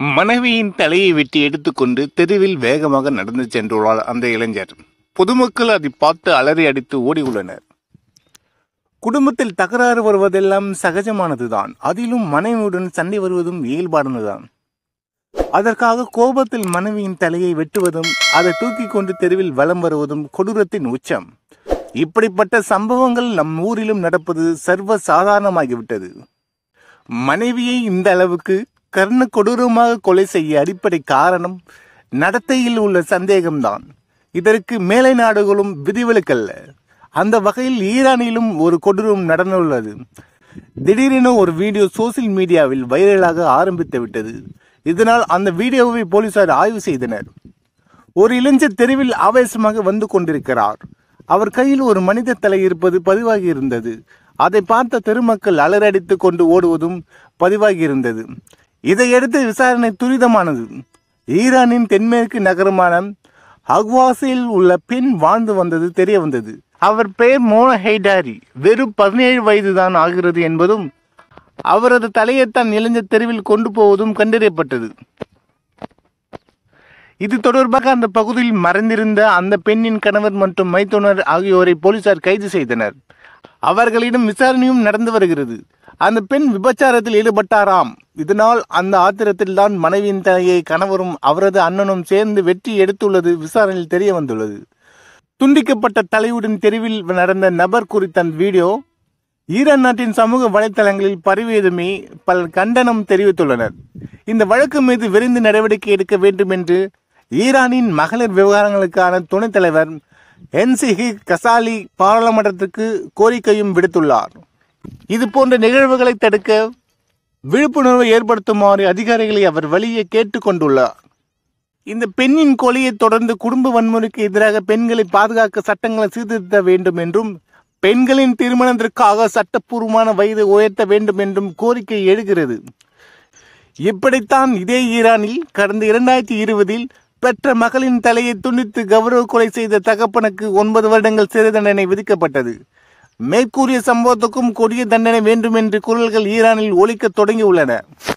மனைவியின் தலையை வெட்டி எடுத்துக்கொண்டு தெருவில் வேகமாக நடந்து சென்றுள்ளார் அந்த இளைஞர். பொதுமக்கள் அதை பார்த்து அலறி அடித்து ஓடி உள்ளனர். குடும்பத்தில் தகராறு வருவதெல்லாம் சகஜமானதுதான். அதிலும் மனைவியுடன் சண்டை வருவதும் இயல்பானதுதான். அதற்காக கோபத்தில் மனைவியின் தலையை வெட்டுவதும் அதை தூக்கி கொண்டு தெருவில் வலம் வருவதும் கொடூரத்தின் உச்சம். இப்படிப்பட்ட சம்பவங்கள் நம் ஊரிலும் நடப்பது சர்வ சாதாரணமாகிவிட்டது. மனைவியை இந்த அளவுக்கு கர்ண கொடூரமாக கொலை செய்ய அடிப்படை காரணம் நடத்தையில் உள்ள சந்தேகம்தான். இதற்கு மேலை நாடுகளும் விதிவிலக்கல்ல. அந்த வகையில் ஈரானிலும் ஒரு கொடூரம் நடந்துள்ளது. திடீரென ஒரு வீடியோ சோசியல் மீடியாவில் வைரலாக ஆரம்பித்து விட்டது. இதனால் அந்த வீடியோவை போலீசார் ஆய்வு செய்தனர். ஒரு இளைஞர் தெருவில் ஆவேசமாக வந்து கொண்டிருக்கிறார். அவர் கையில் ஒரு மனித தலை இருப்பது பதிவாகி இருந்தது. அதை பார்த்த தெருமக்கள் அலறடித்து கொண்டு ஓடுவதும் பதிவாகி இருந்தது. இதையடுத்து விசாரணை துரிதமானது. ஈரானின் தென்மேற்கு நகரமான அக்வாஸில் உள்ள பெண் வாழ்ந்து வந்தது தெரிய வந்தது. அவர் பெயர் மோனா ஹைடாரி. வெறும் 17 வயதுதான் ஆகிறது என்பதும் அவரது தலையைத்தான் இளைஞர் தெருவில் கொண்டு போவதும் கண்டறியப்பட்டது. இது தொடர்பாக அந்த பகுதியில் மறைந்திருந்த அந்த பெண்ணின் கணவர் மற்றும் மைத்துனர் ஆகியோரை போலீசார் கைது செய்தனர். அவர்களிடம் விசாரணையும் நடந்து வருகிறது. அந்த பெண் விபச்சாரத்தில் ஈடுபட்டாராம். இதனால் அந்த ஆத்திரத்தில் தான் மனைவியின் தலையை கணவரும் அவரது அண்ணனும் சேர்ந்து வெட்டி எடுத்துள்ளது விசாரணையில் தெரிய வந்துள்ளது. துண்டிக்கப்பட்ட தலையுடன் தெருவில் நடந்த நபர் குறித்த அந்த வீடியோ ஈரான் நாட்டின் சமூக வலைதளங்களில் பரவியதுமே பலர் கண்டனம் தெரிவித்துள்ளனர். இந்த வழக்கு மீது விரைந்து நடவடிக்கை எடுக்க வேண்டும் என்று ஈரானின் மகளிர் விவகாரங்களுக்கான துணைத் தலைவர் என்சிஹி கசாலி பாராளுமன்றத்துக்கு கோரிக்கையும் விடுத்துள்ளார். இது போன்ற நிகழ்வுகளை தடுக்க விழிப்புணர்வு ஏற்படுத்துமாறு அதிகாரிகளை அவர் வழியே கேட்டுக்கொண்டுள்ளார். இந்த பெண்ணின் கொலையை தொடர்ந்து குடும்ப வன்முறைக்கு எதிராக பெண்களை பாதுகாக்க சட்டங்களை சீர்திருத்த வேண்டும் என்றும் பெண்களின் திருமணத்திற்காக சட்டப்பூர்வமான வயது உயர்த்த வேண்டும் என்றும் கோரிக்கை எழுகிறது. இப்படித்தான் இதே ஈரானில் கடந்த 2020 பெற்ற மகளின் தலையை துண்டித்து கௌரவ கொலை செய்த தகப்பனுக்கு 9 வருடங்கள் சிறை தண்டனை விதிக்கப்பட்டது. மேற்கூறிய சம்பவத்துக்கும் கொடிய தண்டனை வேண்டும் என்று குரல்கள் ஈரானில் ஒலிக்க தொடங்கியுள்ளன.